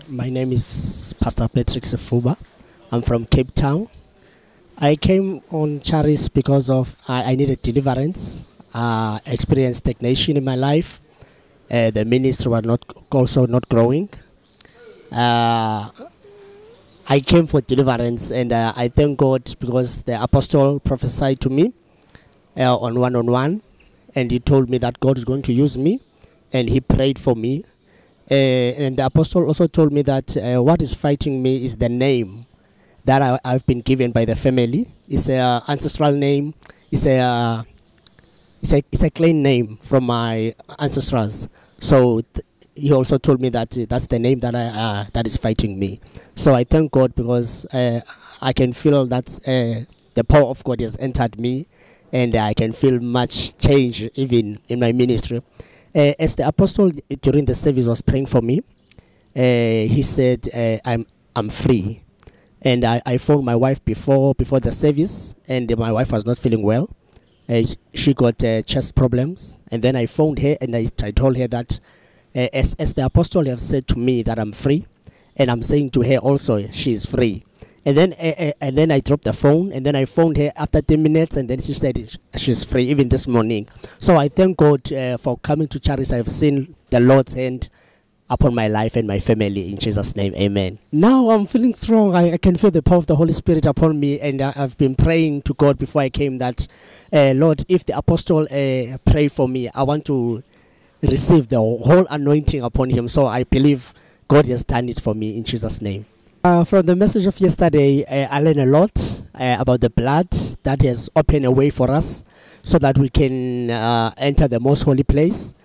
My name is Pastor Patrick Sefuba. I'm from Cape Town. I came on Charis because of I needed deliverance, experienced stagnation in my life. The ministry was also not growing. I came for deliverance, and I thank God because the apostle prophesied to me on one-on-one, and he told me that God is going to use me, and he prayed for me. And the apostle also told me that what is fighting me is the name that I've been given by the family. It's an ancestral name. It's a clan name from my ancestors. So he also told me that that's the name that that is fighting me. So I thank God because I can feel that the power of God has entered me, and I can feel much change even in my ministry. As the apostle during the service was praying for me, he said, I'm free. And I phoned my wife before the service, and my wife was not feeling well. She got chest problems. And then I phoned her, and I told her that as the apostle have said to me that I'm free, and I'm saying to her also she's free. And then I dropped the phone, and then I phoned her after 10 minutes, and then she said she's free even this morning. So I thank God for coming to Charis. I've seen the Lord's hand upon my life and my family. In Jesus' name, amen. Now I'm feeling strong. I can feel the power of the Holy Spirit upon me, and I've been praying to God before I came that, Lord, if the apostle prayed for me, I want to receive the whole anointing upon him. So I believe God has done it for me in Jesus' name. From the message of yesterday, I learned a lot about the blood that has opened a way for us so that we can enter the most holy place.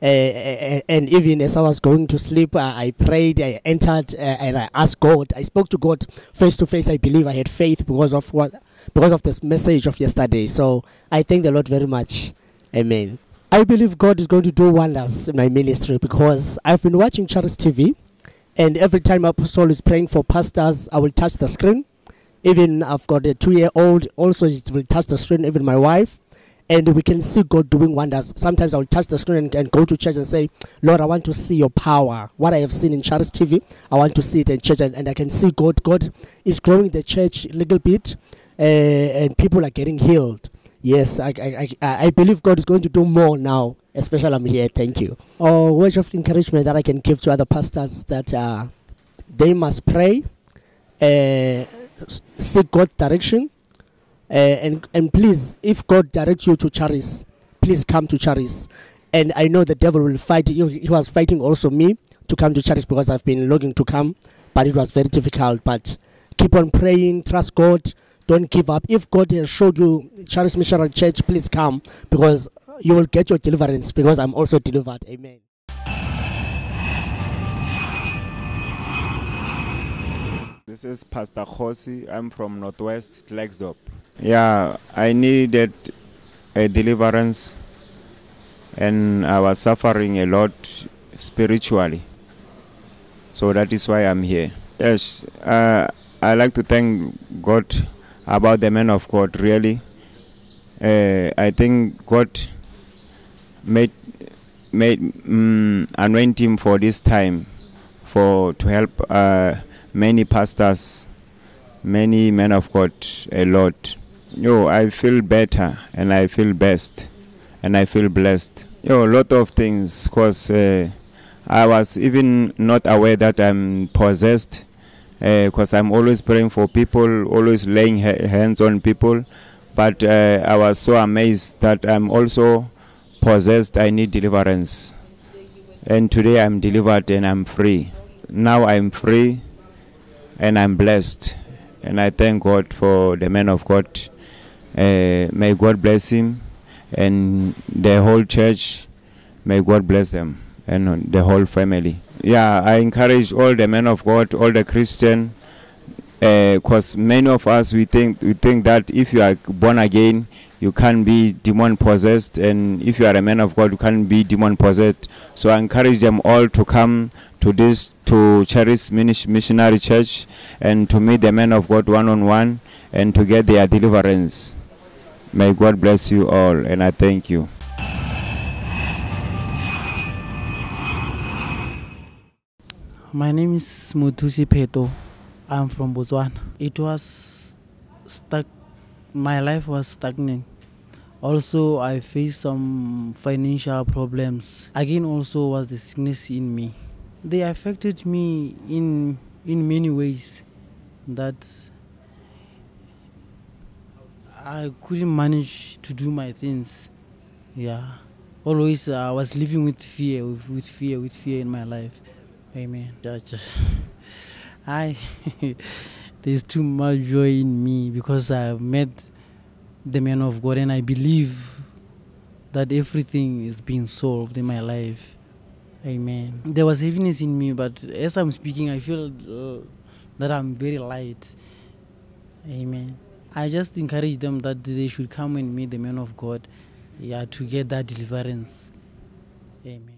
And even as I was going to sleep, I prayed, I entered, and I asked God. I spoke to God face to face. I believe I had faith because of this message of yesterday. So I thank the Lord very much. Amen. I believe God is going to do wonders in my ministry because I've been watching Charis TV. And every time Apostle is praying for pastors, I will touch the screen. Even I've got a 2-year-old, also it will touch the screen, even my wife. And we can see God doing wonders. Sometimes I will touch the screen and go to church and say, Lord, I want to see your power. What I have seen in Charis TV, I want to see it in church. And I can see God. God is growing the church a little bit, and people are getting healed. Yes, I believe God is going to do more now. Especially I'm here. Thank you. Words of encouragement that I can give to other pastors that they must pray, seek God's direction, and please, if God directs you to Charis, please come to Charis. And I know the devil will fight you. He was fighting also me to come to Charis because I've been longing to come, but it was very difficult. But keep on praying, trust God, don't give up. If God has showed you Charis Missionary Church, please come because you will get your deliverance because I'm also delivered. Amen. This is Pastor Khosi. I'm from Northwest Klerksdorp. Yeah, I needed a deliverance and I was suffering a lot spiritually. So that is why I'm here. Yes, I like to thank God about the man of God, really. I think God made anoint him for this time to help many pastors, many men of God a lot. I feel better and I feel best and I feel blessed. A lot of things because I was even not aware that I'm possessed because I'm always praying for people, always laying hands on people. But I was so amazed that I'm also possessed. I need deliverance. And today I'm delivered and I'm free. Now I'm free and I'm blessed. And I thank God for the man of God. May God bless him and the whole church. May God bless them and the whole family. Yeah, I encourage all the men of God, all the Christian, because many of us we think that if you are born again you can't be demon possessed, and if you are a man of God you can't be demon possessed. So I encourage them all to come to Charis Missionary Church and to meet the men of God one-on-one and to get their deliverance. May God bless you all, and I thank you. My name is Mutusi Peto. I'm from Botswana. It was stuck. My life was stagnant. Also, I faced some financial problems. Again, also was the sickness in me. They affected me in many ways that I couldn't manage to do my things. Yeah. Always I was living with fear, with fear in my life. Amen. Church. I there's too much joy in me because I've met the man of God and I believe that everything is being solved in my life. Amen. There was heaviness in me, but as I'm speaking, I feel that I'm very light. Amen. I just encourage them that they should come and meet the man of God, yeah, to get that deliverance. Amen.